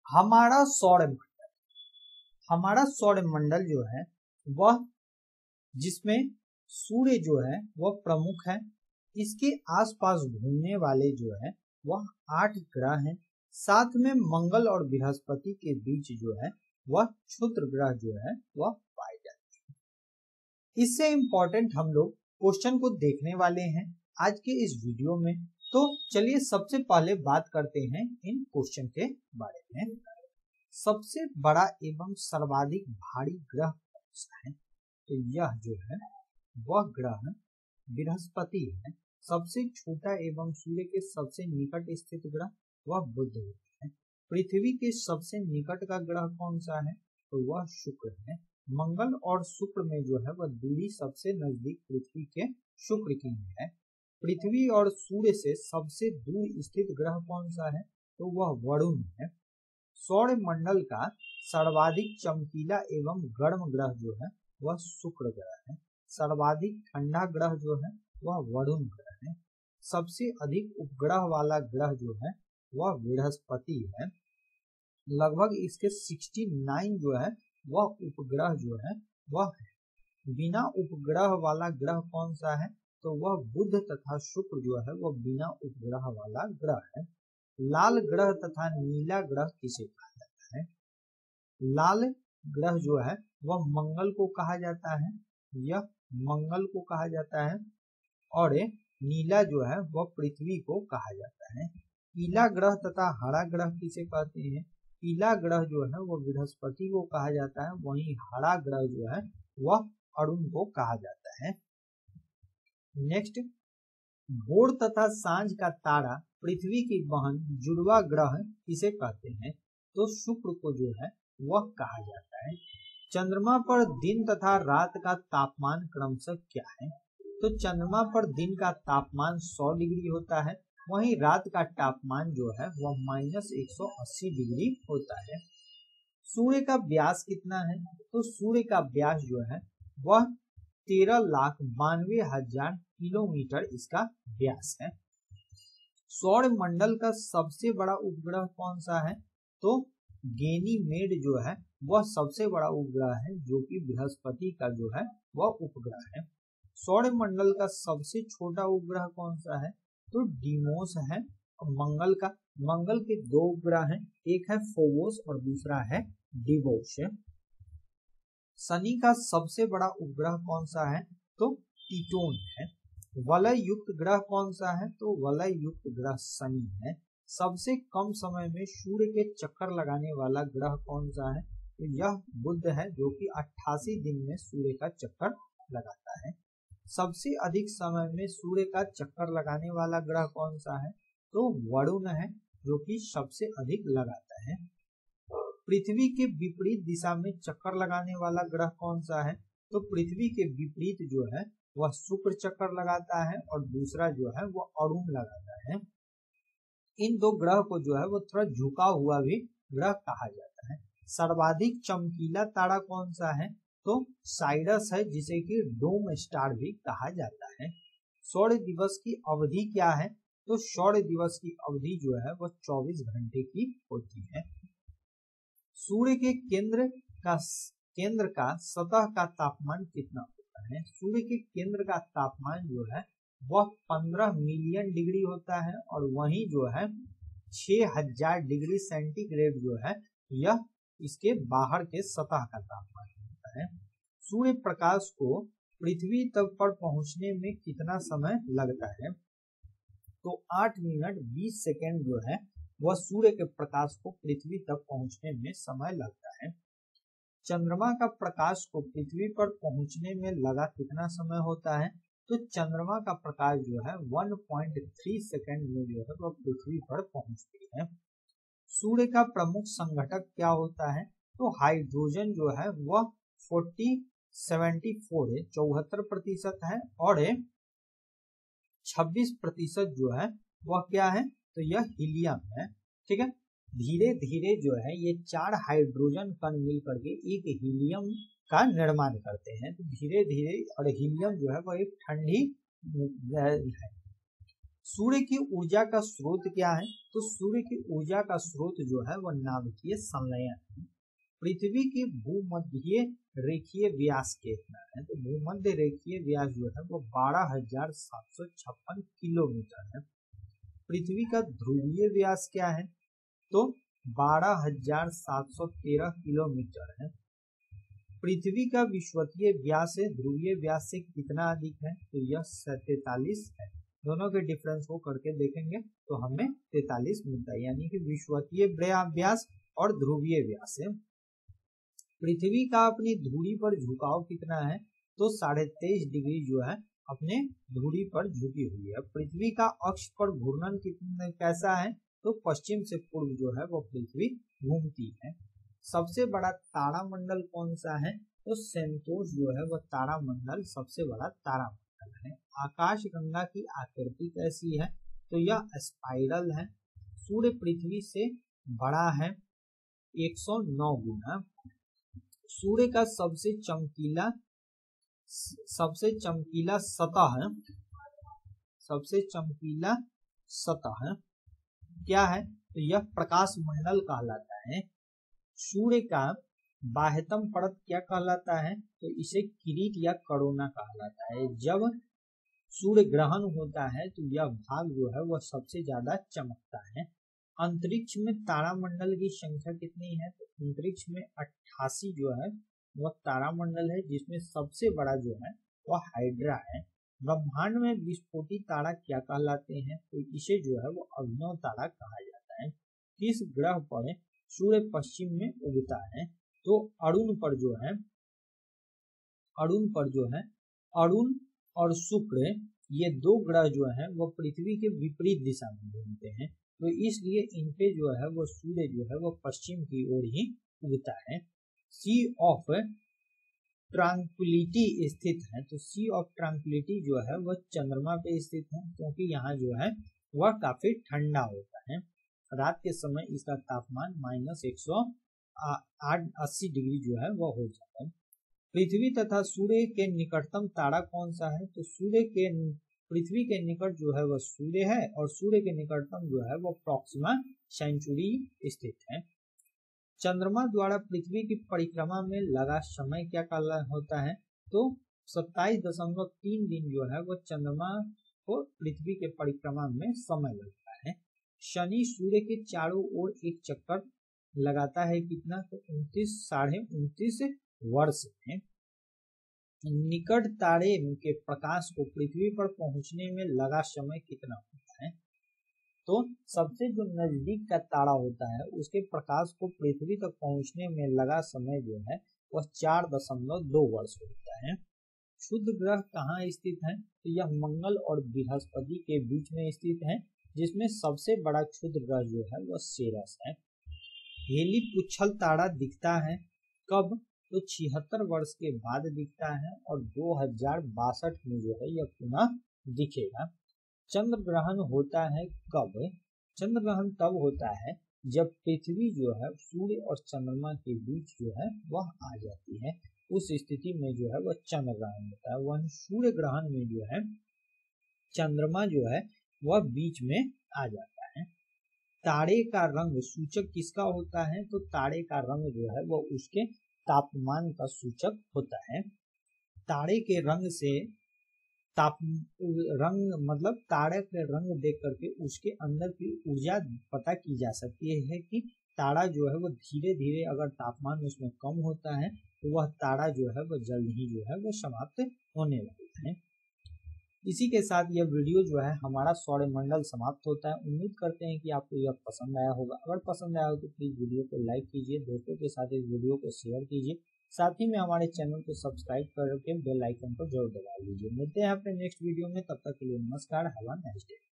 हमारा सौरमंडल जो है वह जिसमें सूर्य जो है वह प्रमुख है। इसके आसपास घूमने वाले जो है वह 8 ग्रह हैं। साथ में मंगल और बृहस्पति के बीच जो है वह क्षुद्र ग्रह जो है वह पाए जाते हैं। इससे इंपॉर्टेंट हम लोग क्वेश्चन को देखने वाले हैं आज के इस वीडियो में। तो चलिए सबसे पहले बात करते हैं इन क्वेश्चन के बारे में। सबसे बड़ा एवं सर्वाधिक भारी ग्रह कौन सा है? तो यह जो है वह ग्रह बृहस्पति है। सबसे छोटा एवं सूर्य के सबसे निकट स्थित ग्रह वह बुध है। पृथ्वी के सबसे निकट का ग्रह कौन सा है? तो वह शुक्र है। मंगल और शुक्र में जो है वह दूरी सबसे नजदीक पृथ्वी के शुक्र की है। पृथ्वी और सूर्य से सबसे दूर स्थित ग्रह कौन सा है? तो वह वरुण है। सौर मंडल का सर्वाधिक चमकीला एवं गर्म ग्रह जो है वह शुक्र ग्रह है। सर्वाधिक ठंडा ग्रह जो है वह वरुण ग्रह है। सबसे अधिक उपग्रह वाला ग्रह जो है वह बृहस्पति है। लगभग इसके 69 जो है वह उपग्रह जो है वह है। बिना उपग्रह वाला ग्रह कौन सा है? तो वह बुध तथा शुक्र जो है वह बिना उपग्रह वाला ग्रह है। लाल ग्रह तथा नीला ग्रह किसे कहा जाता है? लाल ग्रह जो है वह मंगल को कहा जाता है। यह मंगल को कहा जाता है और नीला जो है वह पृथ्वी को कहा जाता है। पीला ग्रह तथा हरा ग्रह किसे कहते हैं? पीला ग्रह जो है वह बृहस्पति को कहा जाता है। वहीं हरा ग्रह जो है वह अरुण को कहा जाता है। नेक्स्ट, भोर तथा सांझ का तारा पृथ्वी की बहन जुड़वा ग्रह किसे कहते हैं? तो शुक्र को जो है वह कहा जाता है। चंद्रमा पर दिन तथा रात का तापमान क्रमशः क्या है? तो चंद्रमा पर दिन का तापमान 100 डिग्री होता है। वहीं रात का तापमान जो है वह -180 डिग्री होता है। सूर्य का व्यास कितना है? तो सूर्य का व्यास जो है वह 13,92,000 किलोमीटर इसका व्यास है। सौर मंडल का सबसे बड़ा उपग्रह कौन सा है? तो गैनीमेड जो है वह सबसे बड़ा उपग्रह है, जो कि बृहस्पति का जो है वह उपग्रह है। सौर मंडल का सबसे छोटा उपग्रह कौन सा है? तो डीमोस है। मंगल के 2 उपग्रह हैं, एक है फोबोस और दूसरा है डिवोस। शनि का सबसे बड़ा उपग्रह कौन सा है? तो टिटोन है। वलय युक्त ग्रह कौन सा है? तो वलय युक्त ग्रह शनि है। सबसे कम समय में सूर्य के चक्कर लगाने वाला ग्रह कौन सा है? तो यह बुध है, जो कि 88 दिन में सूर्य का चक्कर लगाता है। सबसे अधिक समय में सूर्य का चक्कर लगाने वाला ग्रह कौन सा है? तो वरुण है, जो कि सबसे अधिक लगाता है। पृथ्वी के विपरीत दिशा में चक्कर लगाने वाला ग्रह कौन सा है? तो पृथ्वी के विपरीत जो है वह शुक्र चक्कर लगाता है और दूसरा जो है वह अरुण लगाता है। इन 2 ग्रह को जो है वो थोड़ा झुका हुआ भी ग्रह कहा जाता है। सर्वाधिक चमकीला तारा कौन सा है? तो साइरस है, जिसे कि डोम स्टार भी कहा जाता है। सौर दिवस की अवधि क्या है? तो सौर दिवस की अवधि जो है वह 24 घंटे की होती है। सूर्य के केंद्र का सतह का तापमान कितना होता है? सूर्य के केंद्र का तापमान जो है वह 15 मिलियन डिग्री होता है और वहीं जो है 6000 डिग्री सेंटीग्रेड जो है यह इसके बाहर के सतह का तापमान होता है। सूर्य प्रकाश को पृथ्वी तक पर पहुंचने में कितना समय लगता है? तो 8 मिनट 20 सेकेंड जो है वह सूर्य के प्रकाश को पृथ्वी तक पहुंचने में समय लगता है। चंद्रमा का प्रकाश को पृथ्वी पर पहुंचने में लगा कितना समय होता है? तो चंद्रमा का प्रकाश जो है 1.3 सेकेंड में जो है वह पृथ्वी पर पहुंचती है। सूर्य का प्रमुख संघटक क्या होता है? तो हाइड्रोजन जो है वह 74% है और 26% जो है वह क्या है? तो यह हीलियम है। ठीक है, धीरे धीरे जो है ये 4 हाइड्रोजन कण मिल करके एक हीलियम का निर्माण करते हैं। तो धीरे धीरे, और हीलियम जो है वह एक ठंडी गैस है। सूर्य की ऊर्जा का स्रोत क्या है? तो सूर्य की ऊर्जा का स्रोत जो है वह नाभिकीय संलयन है। पृथ्वी की भूमध्य रेखीय व्यास कितना है? तो भूमध्य रेखीय व्यास जो है वो 12,756 किलोमीटर है। पृथ्वी का ध्रुवीय व्यास क्या है? तो 12,713 किलोमीटर है। पृथ्वी का विषुवतीय व्यास है ध्रुवीय व्यास से कितना अधिक है? तो यह 43 है। दोनों के डिफरेंस को करके देखेंगे तो हमें 43 मिलता है, यानी कि विषुवतीय व्यास और ध्रुवीय व्यास है। पृथ्वी का अपनी धुरी पर झुकाव कितना है? तो 23.5 डिग्री जो है अपने धुरी पर झुकी हुई है। पृथ्वी का अक्ष पर घूर्णन कितना कैसा है? तो पश्चिम से पूर्व जो है वो पृथ्वी घूमती है। सबसे बड़ा तारामंडल कौन सा है? तो सेंटोस जो है वह तारामंडल सबसे बड़ा तारामंडल है। आकाशगंगा की आकृति कैसी है? तो यह स्पाइरल है। सूर्य पृथ्वी से बड़ा है 109 गुना। सूर्य का सबसे चमकीला सतह क्या है? तो यह प्रकाश मंडल कहलाता है। सूर्य का बाह्यतम परत क्या कहलाता है? तो इसे किरीट या करोना कहलाता है। जब सूर्य ग्रहण होता है तो यह भाग जो है वह सबसे ज्यादा चमकता है। अंतरिक्ष में तारामंडल की संख्या कितनी है? तो अंतरिक्ष में 88 जो है वह तारामंडल है, जिसमें सबसे बड़ा जो है वह हाइड्रा है। ब्रह्मांड में विस्फोटी तारा क्या कहलाते हैं? तो इसे जो है वो अभिनव तारा कहा जाता है। किस ग्रह पर सूर्य पश्चिम में उगता है? तो अरुण और शुक्र, ये दो ग्रह जो है वो पृथ्वी के विपरीत दिशा में घूमते हैं, तो इसलिए इनपे जो है वो सूर्य जो है वो पश्चिम की ओर ही उगता है। सी ऑफ ट्रांक्विलिटी स्थित है। तो सी ऑफ ट्रांक्विलिटी जो है वह चंद्रमा पे स्थित है, क्योंकि यहाँ जो है वह काफी ठंडा होता है। रात के समय इसका तापमान -180 डिग्री जो है वह हो जाता है। पृथ्वी तथा सूर्य के निकटतम तारा कौन सा है? तो पृथ्वी के निकट जो है वह सूर्य है, और सूर्य के निकटतम जो है वह प्रॉक्सिमा सेंचुरी स्थित है। चंद्रमा द्वारा पृथ्वी की परिक्रमा में लगा समय क्या होता है? तो 27.3 दिन जो है वह चंद्रमा को पृथ्वी के परिक्रमा में समय लगता है। शनि सूर्य के चारों ओर एक चक्कर लगाता है कितना? तो 29.29 वर्ष में। निकट तारे के प्रकाश को पृथ्वी पर पहुंचने में लगा समय कितना होता है? तो सबसे जो नजदीक का तारा होता है उसके प्रकाश को पृथ्वी तक पहुंचने में लगा समय जो है वह 4.2 वर्ष होता है। क्षुद्र ग्रह कहाँ स्थित है? तो यह मंगल और बृहस्पति के बीच में स्थित है, जिसमें सबसे बड़ा क्षुद्र ग्रह जो है वह सेरस है। हेलीपुच्छल तारा दिखता है कब? तो 76 वर्ष के बाद दिखता है, और 2062 में जो है यह पुनः दिखेगा। चंद्र ग्रहण होता है कब? चंद्र ग्रहण तब होता है जब पृथ्वी जो है सूर्य और चंद्रमा के बीच जो है वह आ जाती है, उस स्थिति में जो है वह चंद्र ग्रहण होता है। वह सूर्य ग्रहण में जो है चंद्रमा जो है वह बीच में आ जाता है। तारे का रंग सूचक किसका होता है? तो तारे का रंग जो है वह उसके तापमान का सूचक होता है। तारे के रंग से मतलब तारे के रंग देख करके उसके अंदर की ऊर्जा पता की जा सकती है कि तारा जो है वो धीरे धीरे अगर तापमान उसमें कम होता है तो वह तारा जो है वह जल्द ही जो है वो समाप्त होने वाला है। इसी के साथ यह वीडियो जो है हमारा सौरमंडल समाप्त होता है। उम्मीद करते हैं कि आपको यह पसंद आया होगा। अगर पसंद आया हो तो प्लीज वीडियो को लाइक कीजिए, दोस्तों के साथ इस वीडियो को शेयर कीजिए, साथ ही में हमारे चैनल को सब्सक्राइब करके बेल आइकन को जरूर दबा लीजिए। मिलते हैं अपने नेक्स्ट वीडियो में, तब तक के लिए नमस्कार। Have a nice day.